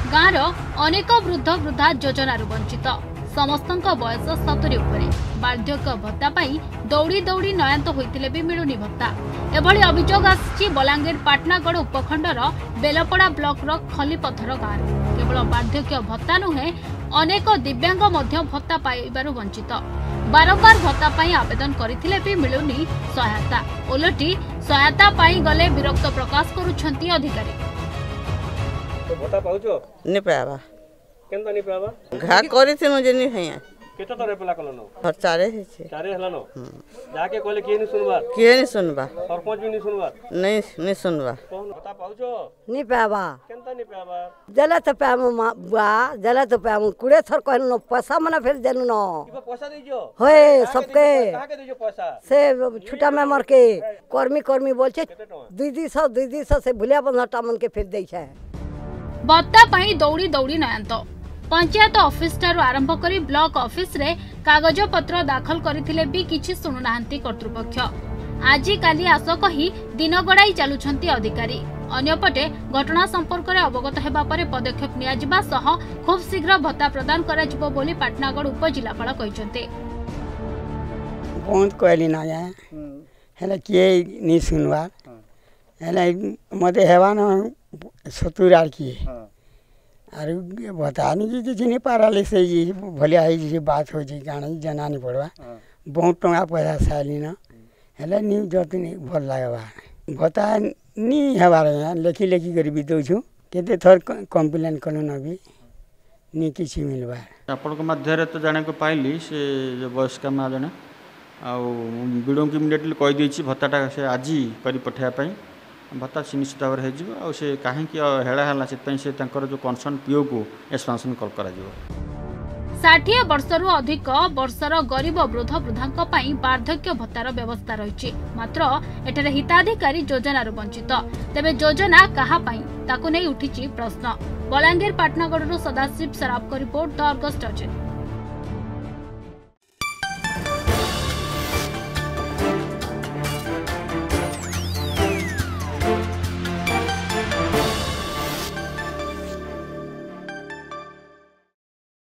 गाँव अनेक वृद्ध वृद्धा योजन वंचित समस्त बयस 70 उपरे वार्धक्य भत्ता दौड़ी दौड़ी नयांत होते भी मिलूनी भत्ता। एभली अभियोग आसी बलांगीर पाटनागढ़ उपखंडर बेलपड़ा ब्लॉक खलीपथर गाँव केवल वार्धक्य भत्ता नुहे अनेक दिव्यांग भत्ता पाइबारु वंचित बारंबार भत्ता आवेदन करथिले भी मिलूनी सहायता ओलटी सहायता गले विरक्त प्रकाश करुछंती अधिकारी। तो भत्ता पाउछो नि पावा केनता नि पावा घा करिथिनु जेनि हैया केतो तरे पेला कलनो और चारे छै चारे हलानो जाके कहले के नि सुनबा सरपंच भी नि सुनबा नहीं सुनबा कोन भत्ता पाउछो नि पावा केनता नि पावा जले तो पामु बुआ जले तो पामु कुड़े थर कहनु पैसा मना फिर देनु न इबा पैसा देजो होए सबके कहा के देजो पैसा से छुटा में मर के कर्मी बोल छे 200 से भुलिया बंधटा मन के फिर दै छै भत्ता दौड़ी दौड़ी नयांत पंचायत ऑफिस ठारू आरंभ करी ब्लॉक ऑफिस रे कागज पत्र दाखल करथिले भी किछि सुनुनाहांती कर्तृपक्ष आजि काली आस कही दिन गड़ाई चलुछंती अधिकारी। अन्यपटे घटना संपर्क में अवगत हेबा परे पदक्षेप निया जिबा सह खूब शीघ्र भत्ता प्रदान करा जिवो बोली पाटनागढ़ उपजिलापाल कहिसंते। बहुत कहली ना जाए हेले के नि सुनवा हेले मते हेबा न सतुरार की अरे बतानी कि नहीं पाराले से भले आई बात हो गाना जना नहीं पड़वा बहुत टंका पैसा साली ना हेले नी जति नहीं भल लागबा भत्ता नी हेबार लेखी लेखी कर भी दौछु केते थर कंप्लेन कनु न भी नी किछि मिलबा आपण को मध्य तो जाने को पाइली से जो वयस्क माँ जने विडो की इमिडिएटली कहि दैछि भत्ताटा से आज करी पठिया पई भत्ता सुनिश्चित भाव हो से कहीं हेला से जो कनसर्न पीओ को एक्सपेंशन कल करा 60 वर्षरु अधिक वर्षर गरीब वृद्ध वृद्धा वार्धक्य भत्तार व्यवस्था रही मात्र एठारे हिताधिकारी योजनार वंचित तेबे योजना कहा ताकू नहीं उठी प्रश्न। Balangir Patnagarh Sadashiv Saraf report the Argus.